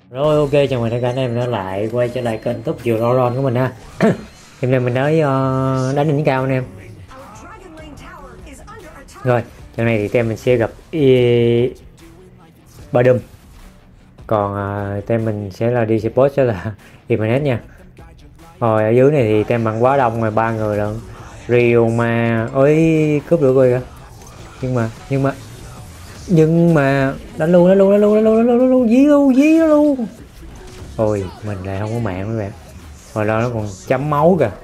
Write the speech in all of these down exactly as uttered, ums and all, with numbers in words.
Rồi, ok, chào mừng tất cả anh em đã lại quay trở lại kênh Túc Dừa Ron của mình ha. Hôm nay mình tới uh, đánh đỉnh cao anh em. Rồi, trận này thì team mình sẽ gặp e... Badum. Còn uh, team mình sẽ là đi support sẽ là Imanet nha. Rồi ở dưới này thì team bằng quá đông rồi, ba người lận. Rio mà ơi cướp được rồi kìa. Nhưng mà nhưng mà nhưng mà đánh luôn đánh luôn đánh luôn đánh luôn đánh luôn đánh luôn dí luôn dí nó luôn. Ôi mình lại không có mạng mấy bạn. Hồi đó nó còn chấm máu kìa.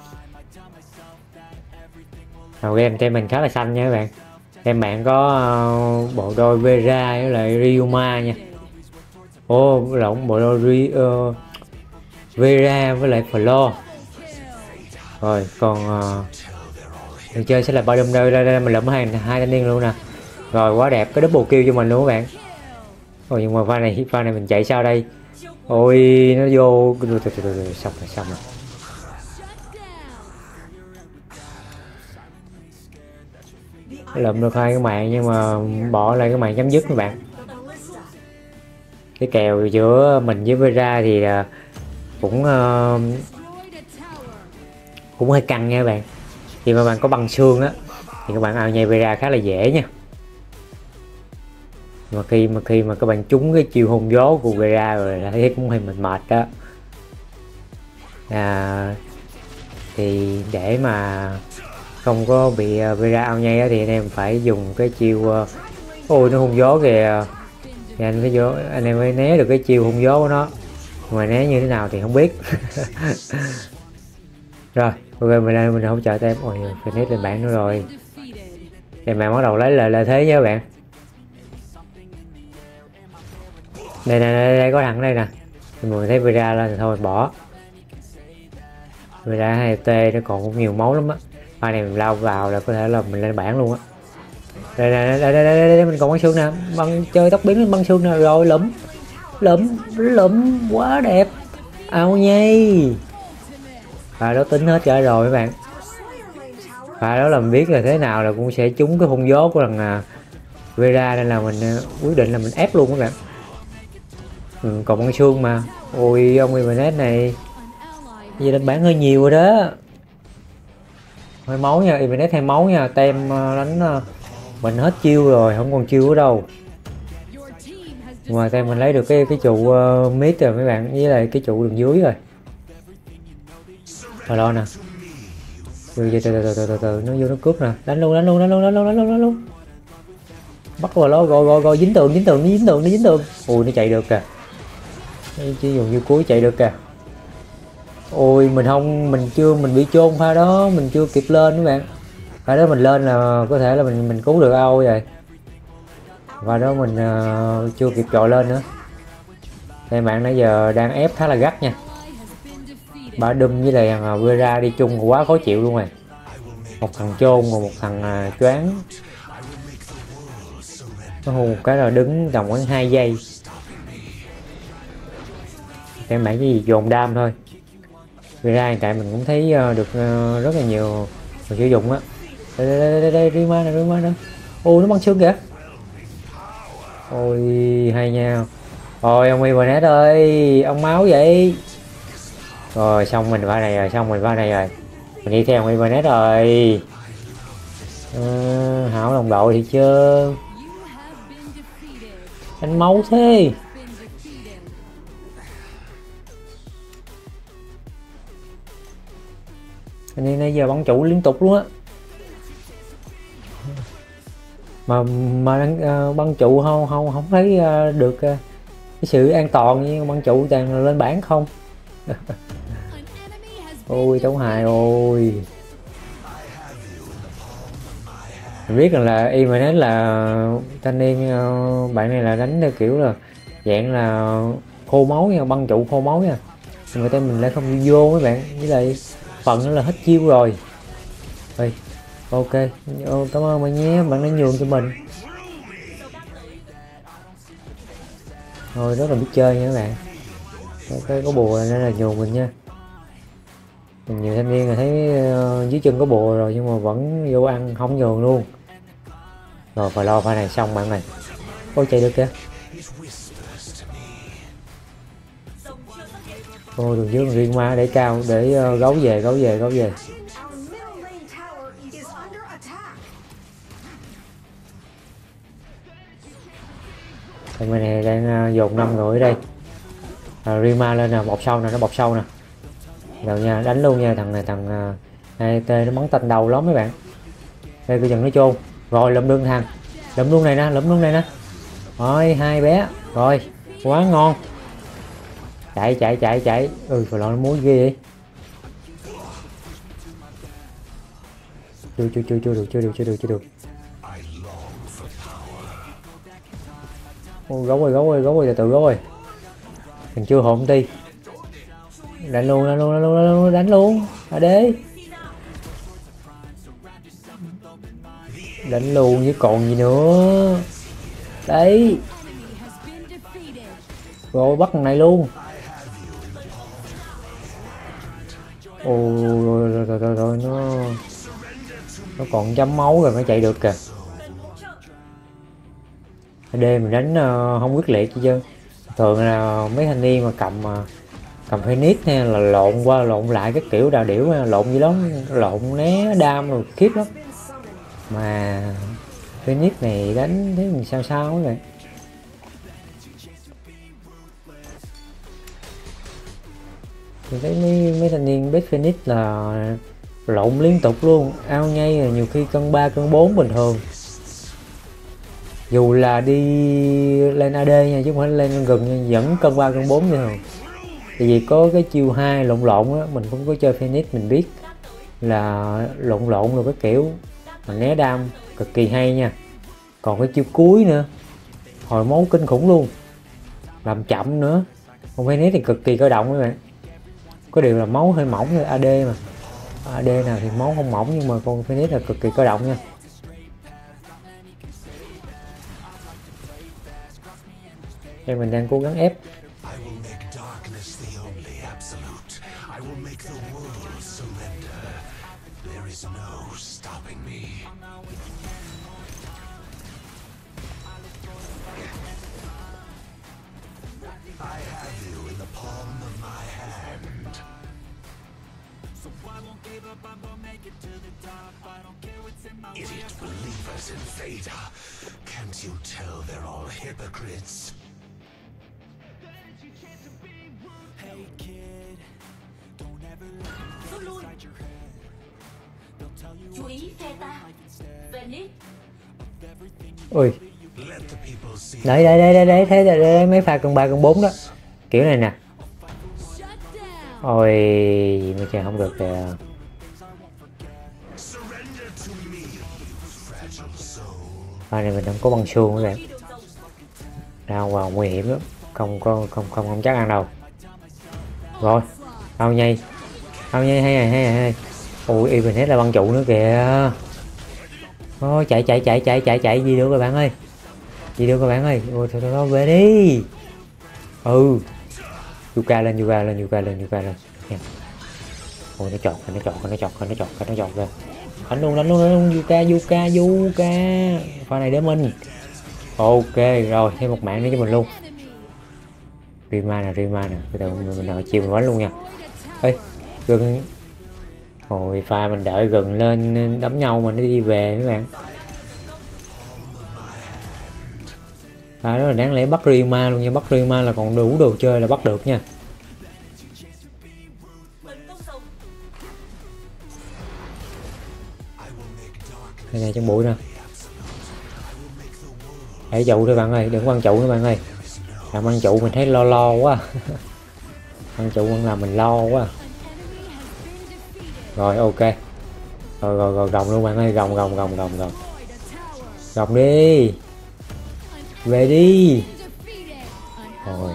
Đầu game team mình khá là xanh nha các bạn. Team bạn có uh, bộ đôi Vera với lại Ryuma nha. Ô oh, lộn, bộ đôi Ri, uh, Vera với lại Flo. Rồi còn uh, người chơi sẽ là bao đâm đây, đây, đây mình lượm hai hai thanh niên luôn nè. Rồi quá đẹp, cái double kill cho mình luôn các bạn. Ôi nhưng mà pha này pha này mình chạy sao đây? Ôi nó vô xong rồi xong rồi. Lượm được hai cái mạng nhưng mà bỏ lại cái mạng chấm dứt các bạn. Cái kèo giữa mình với Vera thì cũng uh, cũng hơi căng nha các bạn. Khi mà bạn có băng xương á thì các bạn ao nhây Vera khá là dễ nha. Mà khi mà khi mà các bạn trúng cái chiêu hôn gió của Vera rồi là thấy cũng hơi mệt mệt đó. À, thì để mà không có bị Vera ao nhây thì anh em phải dùng cái chiêu uh, ôi nó hung gió kìa, thì anh phải vô anh em phải né được cái chiêu hung gió của nó, mà né như thế nào thì không biết. Rồi ok mình lên mình hỗ trợ tem. Ôi phải né lên bảng nữa rồi thì mẹ bắt đầu lấy lời lợi thế nha các bạn. Đây này đây, đây có thằng đây nè, mình thấy Vera lên thì thôi bỏ. Vera hay T nó còn cũng nhiều máu lắm á, pha này mình lao vào là có thể là mình lên bảng luôn á. Đây đây đây đây, đây, đây, đây mình còn băng xương nè, băng chơi tóc biến băng xương nè. Rồi lụm lụm lụm quá đẹp, ao nhây. Và đó tính hết cả rồi các bạn. Và đó là mình biết là thế nào là cũng sẽ trúng cái hung gió của thằng uh, Vera, nên là mình uh, quyết định là mình ép luôn các bạn. Ừ, còn băng xương mà. Ôi ông Ivanet này giờ đánh bán hơi nhiều rồi đó. Hơi máu nha, Ivanet hay máu nha. Tem uh, đánh uh, mình hết chiêu rồi, không còn chiêu ở đâu. Mà tem mình lấy được cái cái trụ uh, mid rồi mấy bạn, với lại cái trụ đường dưới rồi. Rồi lo nè. Từ từ từ từ từ từ nó vô nó cướp nè, đánh luôn đánh luôn đánh luôn đánh luôn đánh luôn đánh luôn. Bắt vào nó rồi rồi rồi dính tường dính tường nó dính tường nó dính tường. Ui nó chạy được kìa. Chỉ dùng như cuối chạy được kìa. Ôi mình không mình chưa mình bị chôn pha đó, mình chưa kịp lên các bạn. Pha đó mình lên là có thể là mình mình cứu được Âu rồi. Và đó mình uh, chưa kịp chọi lên nữa. Các bạn nãy giờ đang ép khá là gắt nha. Bà đâm với lại thằng Vera đi chung quá khó chịu luôn rồi. Một thằng chôn và một thằng uh, choáng. Nó hù một cái là đứng tầm khoảng hai giây. Các bạn cái gì dồn đam thôi. Vera hiện tại mình cũng thấy uh, được uh, rất là nhiều người sử dụng á. Đây đây đây đây Rima nè Rima nè. Ôi nó băng xương kìa. Ôi hay nha. Ôi ông Ivanet ơi, ông máu vậy. Rồi xong mình va này rồi, xong mình va này rồi. Mình đi theo ông Ivanet rồi. À, hảo đồng đội thì chưa. Anh máu thế. Anh đi nãy giờ bắn trụ liên tục luôn á. Mà mà uh, băng trụ không không không thấy uh, được uh, cái sự an toàn như băng trụ toàn lên bảng không. Ôi tấu hài ôi. Mình biết rằng là y mà nói là thanh niên uh, bạn này là đánh theo kiểu là dạng là khô máu nha, băng trụ khô máu nha. Người ta mình lại không vô mấy bạn, với lại phần nó là hết chiêu rồi. Rồi ok, cảm ơn bạn nhé, bạn đã nhường cho mình. Thôi rất là biết chơi nha các bạn. Ok có bùa nên là nhường mình nha. Mình nhiều thanh niên là thấy uh, dưới chân có bùa rồi nhưng mà vẫn vô ăn không nhường luôn. Rồi phải lo pha này xong bạn này. Ôi chạy được kìa. Ô đường dưới riêng ma để cao để uh, gấu về gấu về gấu về. Thằng bên này đang uh, dồn năm người ở đây. À, Rima lên nè, bọc sâu nè, nó bọc sâu nè. Rồi nha, đánh luôn nha, thằng này thằng uh, hai tê nó bắn tanh đầu lắm mấy bạn. Đây cái dần nó chôn. Rồi lụm lưng thằng. Lụm luôn này nè, lụm luôn này nè. Rồi hai bé. Rồi, quá ngon. Chạy chạy chạy chạy. Ừ, phải lo nó muối ghê vậy. Chưa chưa chưa chưa được, chưa được, chưa được, chưa được. Ô, gấu ơi, gấu ơi, gấu ơi, từ từ gấu ơi. Mình chưa hồn ti. Đánh luôn, đánh luôn, đánh luôn, đánh luôn, đánh luôn. À đế. Đánh luôn chứ còn gì nữa. Đấy. Rồi bắt thằng này luôn. Ồ rồi rồi rồi rồi, rồi nó nó còn chấm máu rồi nó chạy được kìa. Đêm mình đánh uh, không quyết liệt chi chứ. Thường là mấy thanh niên mà cầm uh, cầm Phoenix nha là lộn qua lộn lại cái kiểu đào điểu lộn gì lắm, lộn né đam rồi khiếp lắm. Mà Phoenix này đánh thấy mình sao sao vậy. Tôi thấy mấy mấy thanh niên bet Phoenix là lộn liên tục luôn, ao nhay là nhiều khi cân ba cân bốn bình thường. Dù là đi lên a đê nha chứ không phải lên gần nha, vẫn cân ba cân bốn như thường. Tại vì có cái chiêu hai lộn lộn á, mình cũng có chơi Phoenix mình biết là lộn lộn rồi cái kiểu mà né đam cực kỳ hay nha. Còn cái chiêu cuối nữa hồi máu kinh khủng luôn, làm chậm nữa. Còn Phoenix thì cực kỳ cơ động các bạn, có điều là máu hơi mỏng thôi. a đê mà a đê nào thì máu không mỏng, nhưng mà con Phoenix là cực kỳ cơ động nha. Đây mình đang cố gắng ép. Idiot believers in Vader. Can't you tell they're all hypocrites? Hey kid, don't ever let me inside your head. They'll tell you Chú ý phe ta. Phoenix. Ui. Đấy đấy đấy đấy đấy thấy đấy, đấy, mấy pha cần ba cần bốn đó. Kiểu này nè. Ôi, mà trời không được kìa. Pha này mình không có băng xương các bạn. Đau vào nguy hiểm lắm, không có không không không chắc ăn đâu. Rồi, ao nhây. Ao nhây hay hay hay hay. Ui, even hết là băng trụ nữa kìa. Ôi chạy chạy chạy chạy chạy chạy gì được các bạn ơi. Gì được các bạn ơi. Ôi thôi thôi, thôi về đi. Ừ. Yuka lên, Yuka lên, Yuka lên, Yuka lên. Nha. Ôi nó chọt, nó chọt, nó chọt, nó chọt, nó chọt ra. Đánh luôn, đánh luôn, đánh luôn, Yuka, Yuka, Yuka. Pha này để mình. Ok, rồi, thêm một mạng nữa cho mình luôn. Rima nè, Rima nè. Bây giờ mình đợi chiều mình đánh luôn nha. Ê, gần. Rồi pha mình đợi gần lên đấm nhau mà nó đi về các bạn. Pha đó là đáng lẽ bắt Rima luôn nha, bắt Rima là còn đủ đồ chơi là bắt được nha. Đây này trong bụi nè. Hãy trụ thôi bạn ơi, đừng quăng trụ nữa bạn ơi. Làm ăn trụ mình thấy lo lo quá. Ăn trụ ăn làm mình lo quá. Rồi ok. Rồi rồi rồi gồng luôn bạn ơi, gồng gồng gồng gồng gồng. Gồng đi. Về đi. Rồi.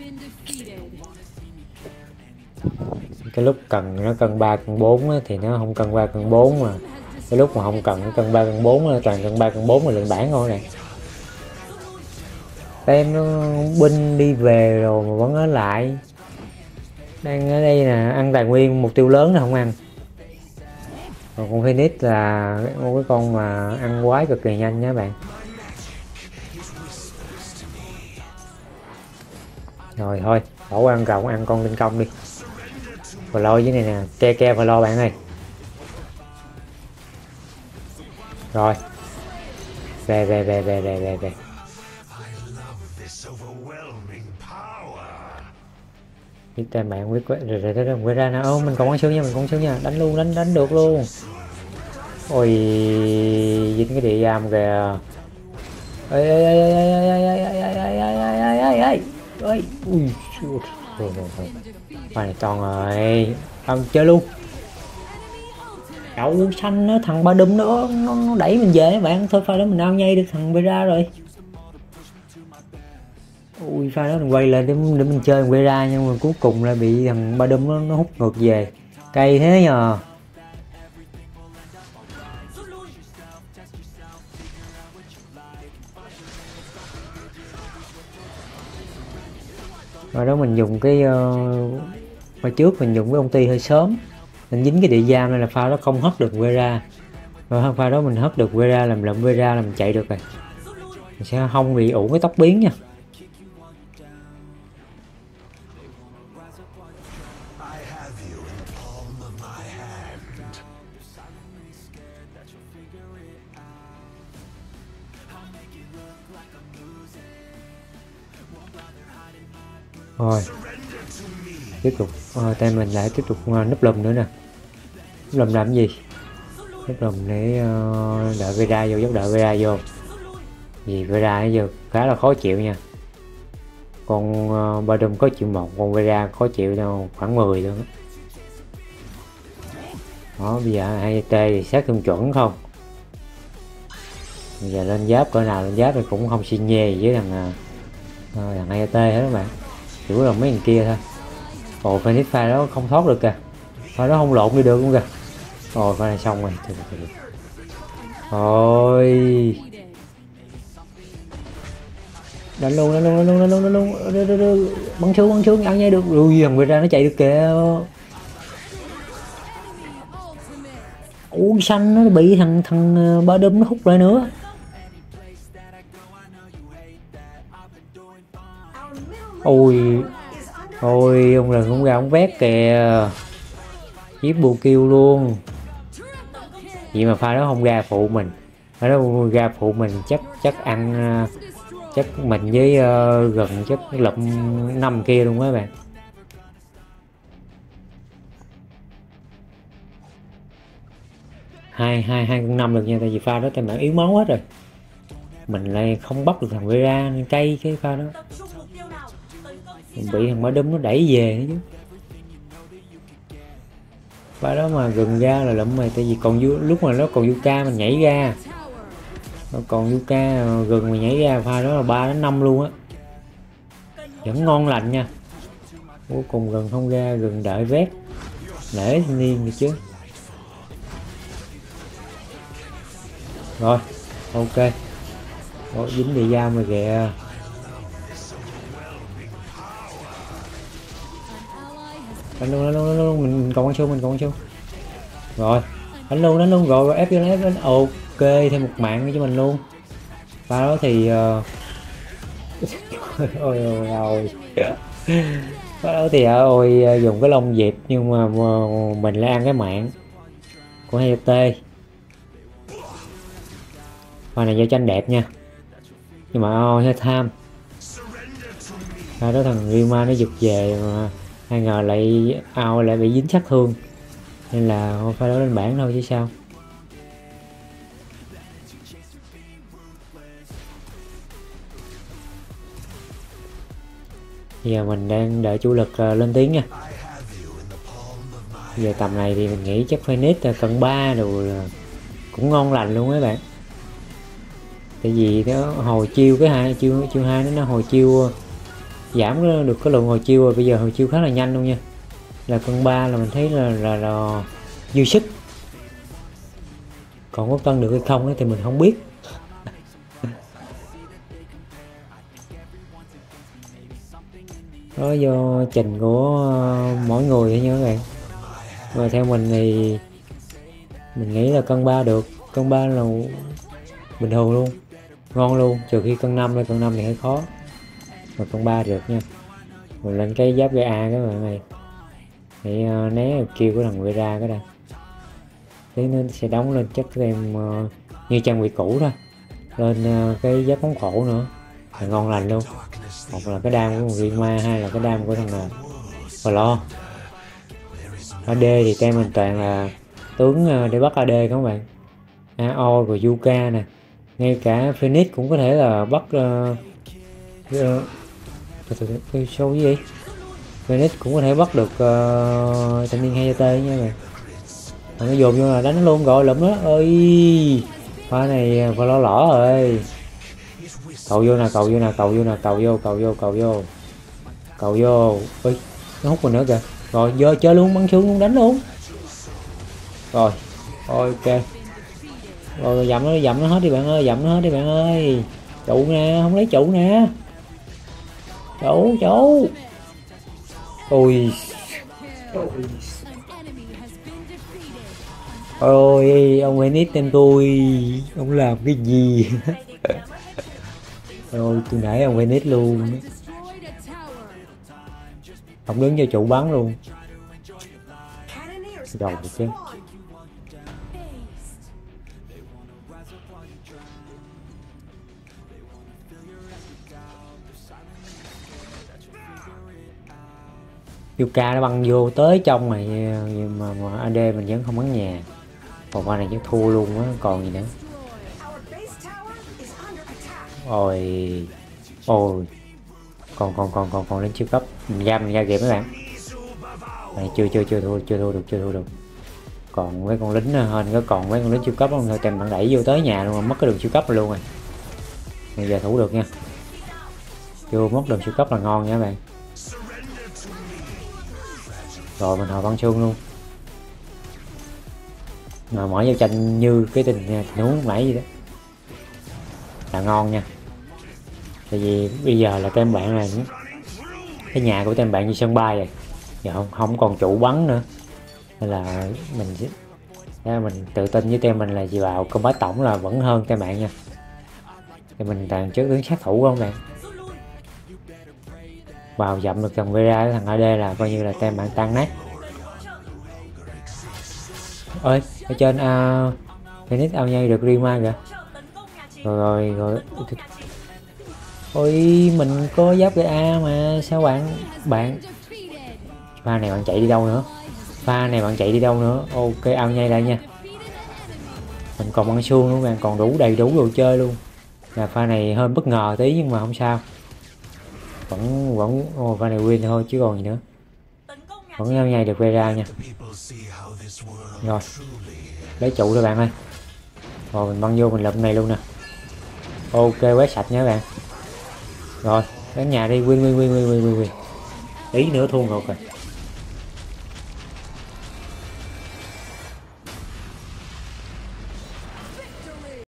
Cái lúc cần nó cân ba cân bốn thì nó không cân ba cân bốn, mà cái lúc mà không cần nó cân ba cân bốn là toàn cân ba cân bốn là lên bảng thôi nè. Tem nó binh đi về rồi mà vẫn ở lại. Đang ở đây nè, ăn tài nguyên mục tiêu lớn là không ăn. Còn con Phoenix là một cái con mà ăn quái cực kỳ nhanh nha bạn. Rồi thôi bỏ qua ăn rộng, ăn con linh công đi. Và lo với này nè, ke ke và lo bạn ơi. Rồi về về về về về về về biết tên bạn quyết rồi rồi rồi rồi ra nè. Ô mình còn bắn xương nha, mình còn bắn xương nha, đánh luôn, đánh đánh được luôn. Ôi dính cái địa giam kìa. Ê ê ê ê ê ê ê ê ê ê ê ê ê ui rồi rồi pha này toàn rồi, tao chơi luôn. Đậu xanh nó thằng ba đâm nữa nó, nó đẩy mình về các bạn, thôi pha đó mình ao nhây được thằng Vera rồi. Ui pha đó mình quay lại để, để mình chơi mình quay ra, nhưng mà cuối cùng lại bị thằng ba đâm nó, nó hút ngược về, cay thế nhờ. Rồi đó mình dùng cái uh, mà trước mình dùng cái ông ti hơi sớm, mình dính cái địa giam nên là pha đó không hất được Vera. Rồi pha đó mình hất được Vera, làm lụm Vera là mình chạy được rồi, mình sẽ không bị ủ cái tóc biến nha. Rồi tiếp tục uh, tay mình lại tiếp tục uh, núp lùm nữa nè. Núp lùm làm gì? Núp lùm để uh, đợi Vera vô, dốc đợi Vera vô. Vì Vera bây giờ khá là khó chịu nha. Con uh, ba đùm có chịu một, con Vera khó chịu đâu khoảng mười luôn đó. Đó bây giờ hai T thì sát thương chuẩn không. Bây giờ lên giáp cỡ nào lên giáp thì cũng không xin nhê với thằng uh, thằng hai T hết các bạn, chỉ là mấy thằng kia thôi. Ồ Phoenix pha đó không thoát được kìa, pha đó không lộn đi được luôn kìa. Ồ pha này xong rồi. Rồi đánh luôn đánh luôn đánh luôn đánh luôn đánh luôn, luôn. Bắn xuống bắn xuống ăn nhai được. Ui thằng ra nó chạy được kìa. Ui xanh nó bị thằng thằng ba đâm nó hút lại nữa. Ôi ôi ông lần cũng ra ông vét kìa, giết bù kêu luôn. Vậy mà pha đó không ra phụ mình, pha đó ra phụ mình chắc chắc ăn chắc mình với uh, gần chắc lụm năm kia luôn á bạn. hai hai hai con năm được nha, tại vì pha đó tên bạn yếu máu hết rồi, mình lại không bắt được thằng Vera nên cay cái pha đó. Mình bị thằng Mã Đâm nó đẩy về nữa chứ. Pha đó mà gần ra là lụm mày, tại vì còn lúc mà nó còn Yuka mình nhảy ra, nó còn Yuka gần mình nhảy ra, pha đó là ba đến năm luôn á, vẫn ngon lành nha. Cuối cùng gần không ra, gần đợi vét để thanh niên được chứ. Rồi ok. Ủa, dính địa dao mà kìa. Đánh luôn đánh luôn đánh luôn, mình còn con xương mình còn con xương. Rồi đánh luôn đánh luôn rồi, ép vô ép lên. Ok thêm một mạng nữa cho mình luôn. Pha đó thì uh... ôi ôi ôi pha đó thì ôi dùng cái lông dẹp nhưng mà mình lại ăn cái mạng của hai T. Pha này giao tranh đẹp nha, nhưng mà ôi hơi tham. Pha đó thằng Rima nó giật về mà ai ngờ lại ao lại bị dính sát thương, nên là pha đó lên bảng thôi chứ sao. Giờ mình đang đợi chủ lực uh, lên tiếng nha. Giờ tầm này thì mình nghĩ chắc Phoenix cận ba rồi cũng ngon lành luôn mấy bạn. Tại vì nó hồi chiêu cái hai chiêu chiêu hai nó hồi chiêu giảm được cái lượng hồi chiêu rồi, bây giờ hồi chiêu khá là nhanh luôn nha. Là cân ba là mình thấy là là, là dư sức. Còn có cân được hay không thì mình không biết. Đó do trình của mỗi người thôi nha các bạn. Và theo mình thì mình nghĩ là cân ba được, cân ba là bình thường luôn, ngon luôn, trừ khi cân năm hay cân năm thì hơi khó, mà cân ba được nha. mình lên cái giáp gây A các bạn ơi, để uh, né kêu của thằng Vera cái đây, tí nó sẽ đóng lên chất em uh, như trang bị cũ thôi, lên uh, cái giáp phóng khổ nữa là ngon lành luôn. Một là cái đam của Rima, hai là cái đam của thằng nào và lo a đê thì tem mình toàn là tướng uh, để bắt a đê các bạn, a o rồi Yuka nè, ngay cả Phoenix cũng có thể là bắt uh, uh, show gì vậy? Phoenix cũng có thể bắt được uh, thanh niên hai tê nha bạn. Nó dồn vô là đánh nó luôn rồi lụm đó ơi, pha này pha lo lỏ rồi. Cầu vô nè, cầu vô nè, cầu vô nè, cầu vô, cầu vô, cầu vô, cầu vô. Ơi nó hút mình nữa kìa. Rồi vô chơi luôn, bắn xuống luôn, đánh luôn. Rồi ok, rồi dậm nó, dậm nó hết đi bạn ơi, dậm nó hết đi bạn ơi. Trụ nè, không lấy trụ nè, trụ trụ. Ôi ôi ông Enix tên tôi, ông làm cái gì? Ôi tôi nãy ông Enix luôn, ông đứng cho trụ bắn luôn, đầu một chứ. Yuka nó băng vô tới trong này mà, mà a đê mình vẫn không bắn nhà, còn qua này chắc thua luôn á, còn gì nữa. Ôi ôi còn còn còn còn còn lên siêu cấp, mình ra mình ra kịp mấy bạn này, chưa chưa chưa thua chưa thua được chưa thua được còn mấy con lính hơn, có còn mấy con lính siêu cấp không thôi, kèm bạn đẩy vô tới nhà luôn, mất cái đường siêu cấp luôn rồi. Bây giờ thủ được nha, chưa mất đường siêu cấp là ngon nha các bạn. Rồi mình hồi băng xương luôn, mà mở giao tranh như cái tình, tình huống nãy gì đó là ngon nha. Tại vì bây giờ là tem bạn là cái nhà của tem bạn như sân bay rồi, giờ không không còn trụ bắn nữa, nên là mình mình tự tin với tem mình là gì vào combat tổng là vẫn hơn tem bạn nha. Thì mình tàn trước tướng sát thủ không bạn, vào dậm được thằng Vera với thằng a đê là coi như là tem bạn tan nát. Ơi ở trên uh, Phoenix ao nhây được Rima kìa. Rồi rồi rồi ôi mình có giáp cái A mà sao bạn bạn pha này bạn chạy đi đâu nữa, pha này bạn chạy đi đâu nữa. Ok ao nhây lại nha, mình còn băng xương luôn bạn, còn đủ đầy đủ đồ chơi luôn. Là pha này hơi bất ngờ tí nhưng mà không sao, vẫn vẫn oh, pha này win thôi chứ còn gì nữa, vẫn ao nhây được Vera nha. Rồi lấy trụ rồi bạn ơi, rồi mình băng vô mình lụm này luôn nè. Ok quét sạch nha các bạn. Rồi đánh nhà đi, win win win win win win, tí nữa thua ngược rồi.